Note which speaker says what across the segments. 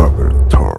Speaker 1: Laboratory.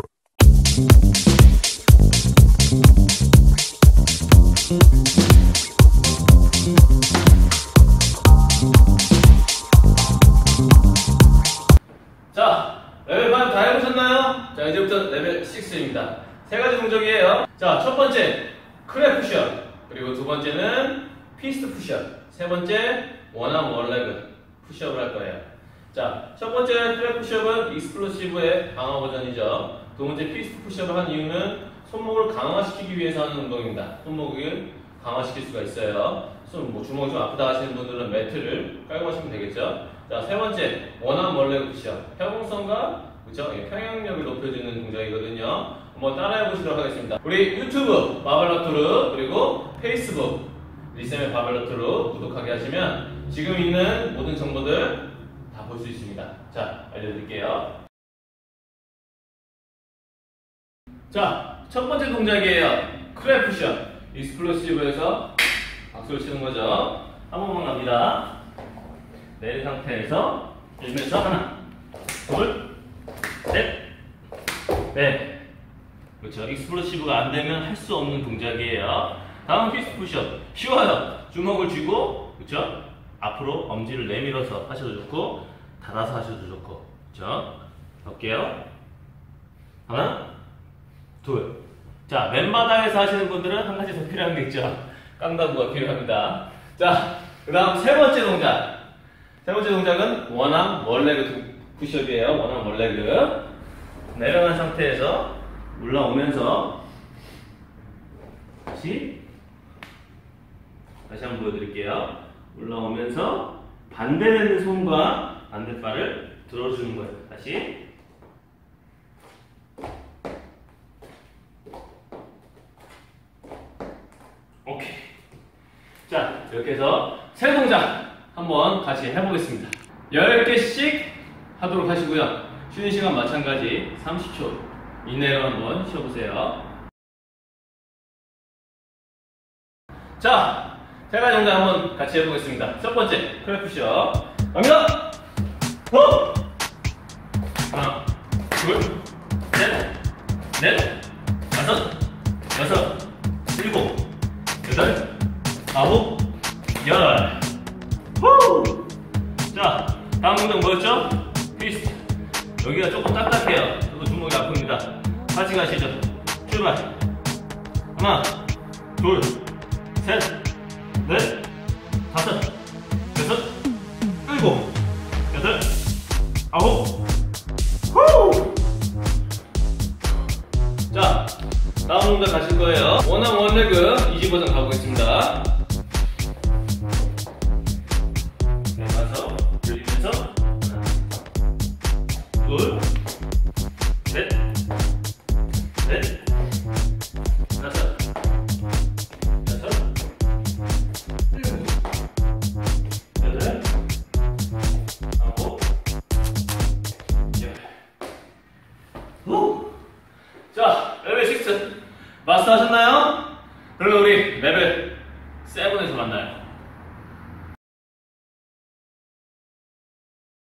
Speaker 2: 자, 레벨 5 다 해보셨나요? 자, 이제부터 레벨 6입니다. 세 가지 동작이에요. 자, 첫 번째 크랩 푸시업, 그리고 두 번째는 피스트 푸시업, 세 번째 원암 원레그 푸시업을 할 거예요. 자, 첫 번째 크랩 푸시업은 익스플로시브의 강화 버전이죠. 두 번째 피스트 푸시업을 한 이유는 손목을 강화시키기 위해서 하는 운동입니다. 손목을 강화시킬 수가 있어요. 주먹이 좀 아프다 하시는 분들은 매트를 깔고 하시면 되겠죠. 자, 세 번째 원암 원레그 푸시업, 평행성과 그렇죠? 평행력을 높여주는 동작이거든요. 한번 따라해 보시도록 하겠습니다. 우리 유튜브 바벨러투르 그리고 페이스북 리쌤의 바벨러투르 구독하게 하시면 지금 있는 모든 정보들 다 볼 수 있습니다. 자, 알려드릴게요. 자, 첫 번째 동작이에요. 크랩 푸시업. 익스플로시브에서 박수를 치는 거죠. 한 번만 갑니다. 내린 상태에서 들면서 하나, 둘, 셋, 넷. 그렇죠. 익스플로시브가 안 되면 할 수 없는 동작이에요. 다음 피스트 푸시업. 쉬워요. 주먹을 쥐고, 그렇죠? 앞으로 엄지를 내밀어서 하셔도 좋고, 닫아서 하셔도 좋고, 그렇죠? 볼게요. 하나, 둘. 자, 맨바닥에서 하시는 분들은 한 가지 더 필요한 게 있죠. 깡다구가 필요합니다. 자, 그 다음 세 번째 동작. 세 번째 동작은 원암 원레그 푸시업이에요. 원암 원레그. 내려간 상태에서 올라오면서 다시 한번 보여드릴게요. 올라오면서 반대되는 손과 반대발을 들어주는 거예요. 다시. 오케이. 자, 이렇게 해서 세 동작 한번 같이 해보겠습니다. 10개씩 하도록 하시고요. 쉬는 시간 마찬가지 30초 이내로 한번 쉬어보세요. 자, 세 가지 동작 한번 같이 해보겠습니다. 첫 번째, 크랩 푸시업. 갑니다! 호! 하나, 둘, 셋, 넷, 다섯, 여섯, 일곱, 여덟, 아홉, 열. 후! 자, 다음 동작 뭐였죠? 피스트. 여기가 조금 딱딱해요. 저도 주먹이 아픕니다. 같이 가시죠. 출발. 하나, 둘, 셋, 넷, 다섯, 여섯, 일곱, 여덟, 아홉. 후! 자, 다음 동작 가실 거예요. 원암 원레그 이지 버전 가보겠습니다. 네, 가서 들리면서 하나, 둘, 셋, 넷, 다섯, 여섯, 일곱, 여덟, 아홉, 열. 후! 자, 레벨 6 마스터 하셨나요? 그러면 우리 레벨 7에서 만나요.